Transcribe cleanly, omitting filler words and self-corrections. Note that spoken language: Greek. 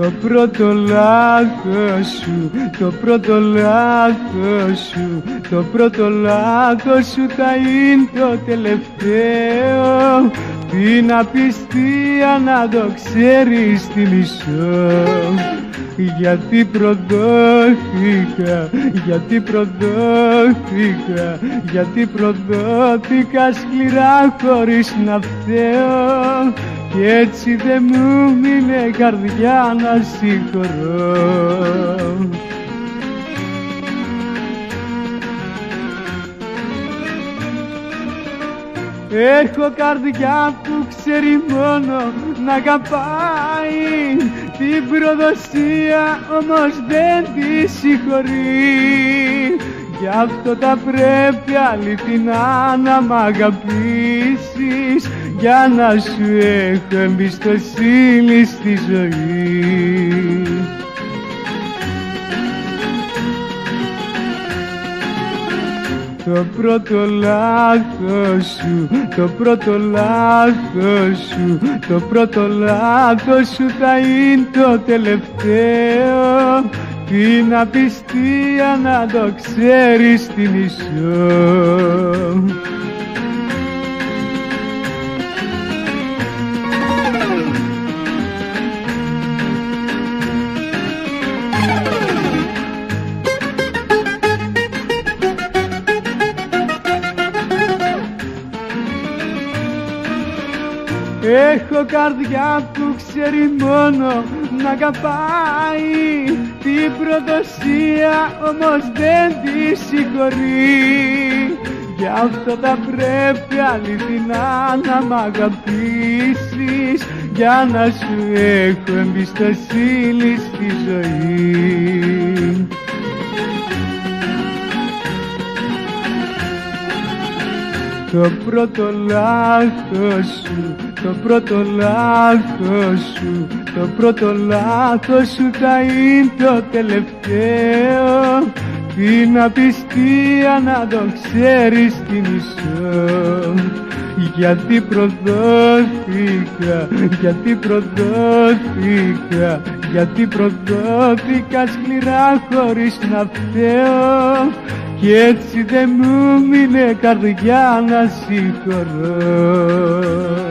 Το πρώτο λάθος σου, το πρώτο λάθος σου, το πρώτο λάθος σου θα είναι το τελευταίο. Την απιστία να το ξέρεις τη μισώ. Γιατί προδόθηκα, γιατί προδόθηκα, γιατί προδόθηκα σκληρά χωρίς να φταίω. Κι έτσι δε μου μείνε καρδιά να συγχωρώ. Έχω καρδιά που ξέρει μόνο να αγαπάει, την προδοσία όμως δεν τη συγχωρεί. Γι' αυτό τα πρέπει αληθινά να μ' αγαπήσεις, για να σου έχω εμπιστοσύνη στη ζωή. Το πρώτο λάθος σου, το πρώτο λάθος σου, το πρώτο λάθος σου θα είναι το τελευταίο. Την απιστία να το ξέρεις τη μισώ. Έχω καρδιά που ξέρει μόνο να αγαπάει, την προδοσία όμως δεν τη συγχωρεί. Γι' αυτό θα πρέπει αληθινά να μ' αγαπήσεις, για να σου έχω εμπιστοσύνη στη ζωή. Το πρώτο λάθος σου, το πρώτο λάθος σου, το πρώτο λάθος σου θα είναι το τελευταίο. Την απιστία να το ξέρεις τη μισώ. Γιατί προδόθηκα, γιατί προδόθηκα, γιατί προδόθηκα σκληρά χωρίς να φταίω. Κι έτσι δε μου μείνε καρδιά να συγχωρώ.